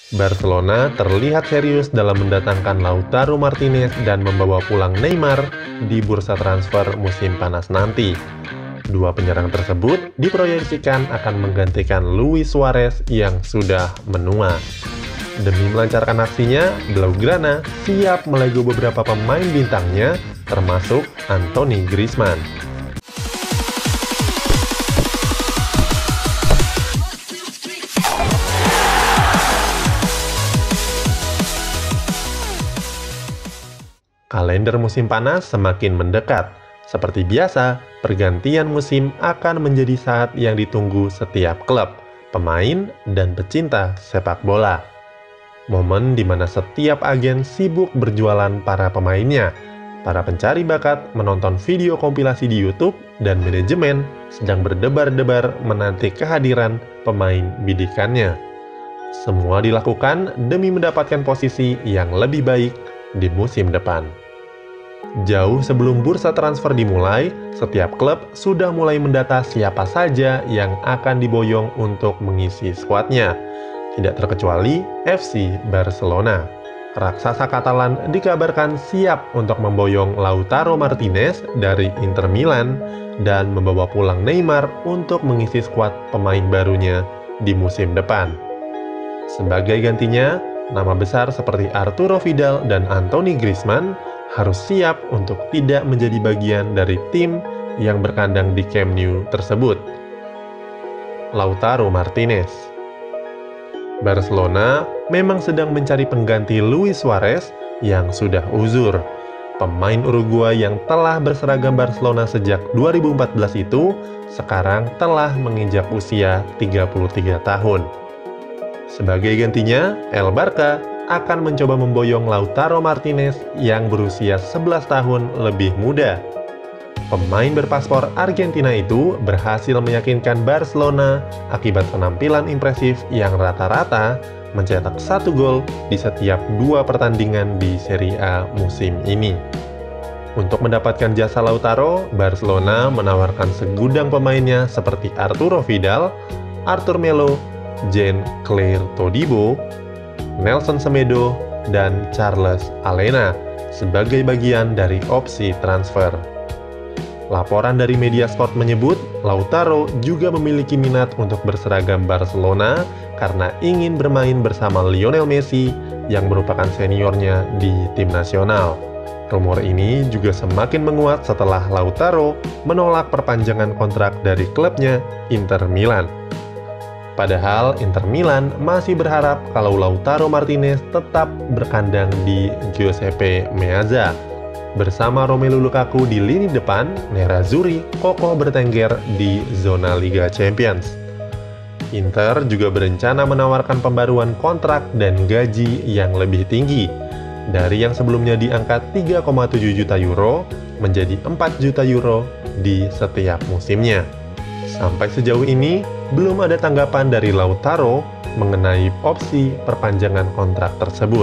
Barcelona terlihat serius dalam mendatangkan Lautaro Martinez dan membawa pulang Neymar di bursa transfer musim panas nanti. Dua penyerang tersebut diproyeksikan akan menggantikan Luis Suarez yang sudah menua. Demi melancarkan aksinya, Blaugrana siap melego beberapa pemain bintangnya, termasuk Anthony Griezmann. Kalender musim panas semakin mendekat. Seperti biasa, pergantian musim akan menjadi saat yang ditunggu setiap klub, pemain, dan pecinta sepak bola. Momen di mana setiap agen sibuk berjualan para pemainnya, para pencari bakat menonton video kompilasi di YouTube, dan manajemen sedang berdebar-debar menanti kehadiran pemain bidikannya. Semua dilakukan demi mendapatkan posisi yang lebih baik di musim depan. Jauh sebelum bursa transfer dimulai, setiap klub sudah mulai mendata siapa saja yang akan diboyong untuk mengisi skuadnya. Tidak terkecuali FC Barcelona. Raksasa Katalan dikabarkan siap untuk memboyong Lautaro Martinez dari Inter Milan dan membawa pulang Neymar untuk mengisi skuad pemain barunya di musim depan. Sebagai gantinya, nama besar seperti Arturo Vidal dan Anthony Griezmann harus siap untuk tidak menjadi bagian dari tim yang berkandang di Camp Nou tersebut. Lautaro Martinez. Barcelona memang sedang mencari pengganti Luis Suarez yang sudah uzur. Pemain Uruguay yang telah berseragam Barcelona sejak 2014 itu sekarang telah menginjak usia 33 tahun. Sebagai gantinya, El Barca akan mencoba memboyong Lautaro Martinez yang berusia 11 tahun lebih muda. Pemain berpaspor Argentina itu berhasil meyakinkan Barcelona akibat penampilan impresif yang rata-rata mencetak 1 gol di setiap 2 pertandingan di Serie A musim ini. Untuk mendapatkan jasa Lautaro, Barcelona menawarkan segudang pemainnya seperti Arturo Vidal, Arthur Melo, Jean-Claire Todibo, Nelson Semedo, dan Charles Alena sebagai bagian dari opsi transfer. Laporan dari media sport menyebut Lautaro juga memiliki minat untuk berseragam Barcelona karena ingin bermain bersama Lionel Messi yang merupakan seniornya di tim nasional. Rumor ini juga semakin menguat setelah Lautaro menolak perpanjangan kontrak dari klubnya Inter Milan. Padahal Inter Milan masih berharap kalau Lautaro Martinez tetap berkandang di Giuseppe Meazza. Bersama Romelu Lukaku di lini depan, Nerazzurri kokoh bertengger di zona Liga Champions. Inter juga berencana menawarkan pembaruan kontrak dan gaji yang lebih tinggi. Dari yang sebelumnya di angka 3,7 juta euro menjadi 4 juta euro di setiap musimnya. Sampai sejauh ini, belum ada tanggapan dari Lautaro mengenai opsi perpanjangan kontrak tersebut.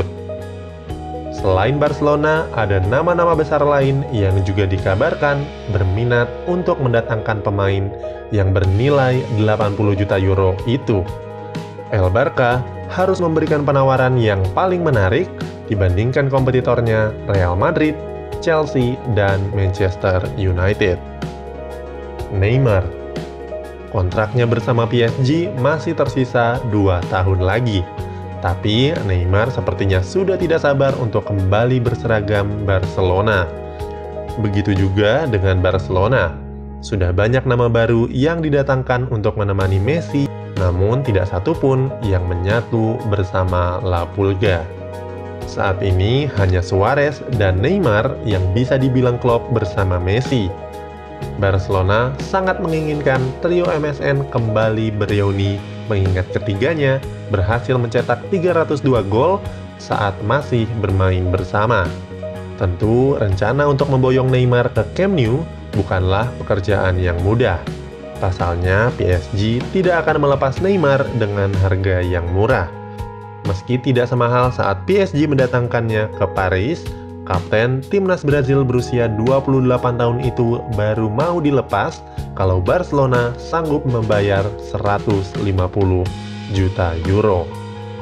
Selain Barcelona, ada nama-nama besar lain yang juga dikabarkan berminat untuk mendatangkan pemain yang bernilai 80 juta euro itu. El Barca harus memberikan penawaran yang paling menarik dibandingkan kompetitornya Real Madrid, Chelsea, dan Manchester United. Neymar. Kontraknya bersama PSG masih tersisa 2 tahun lagi. Tapi Neymar sepertinya sudah tidak sabar untuk kembali berseragam Barcelona. Begitu juga dengan Barcelona. Sudah banyak nama baru yang didatangkan untuk menemani Messi, namun tidak satupun yang menyatu bersama La Pulga. Saat ini hanya Suarez dan Neymar yang bisa dibilang klop bersama Messi. Barcelona sangat menginginkan trio MSN kembali bereuni mengingat ketiganya berhasil mencetak 302 gol saat masih bermain bersama. Tentu rencana untuk memboyong Neymar ke Camp Nou bukanlah pekerjaan yang mudah. Pasalnya PSG tidak akan melepas Neymar dengan harga yang murah. Meski tidak semahal saat PSG mendatangkannya ke Paris, kapten timnas Brazil berusia 28 tahun itu baru mau dilepas kalau Barcelona sanggup membayar 150 juta euro.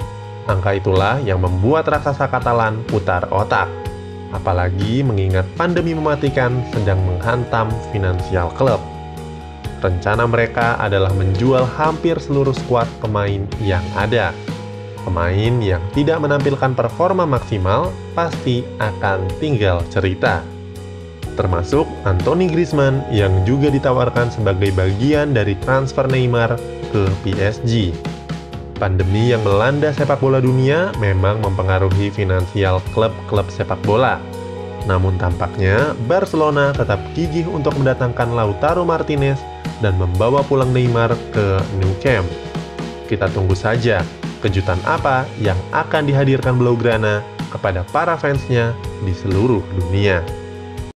Angka itulah yang membuat raksasa Katalan putar otak. Apalagi mengingat pandemi mematikan sedang menghantam finansial klub. Rencana mereka adalah menjual hampir seluruh skuad pemain yang ada. Pemain yang tidak menampilkan performa maksimal pasti akan tinggal cerita. Termasuk Anthony Griezmann yang juga ditawarkan sebagai bagian dari transfer Neymar ke PSG. Pandemi yang melanda sepak bola dunia memang mempengaruhi finansial klub-klub sepak bola. Namun tampaknya Barcelona tetap gigih untuk mendatangkan Lautaro Martinez dan membawa pulang Neymar ke Nou Camp. Kita tunggu saja kejutan apa yang akan dihadirkan Blaugrana kepada para fansnya di seluruh dunia.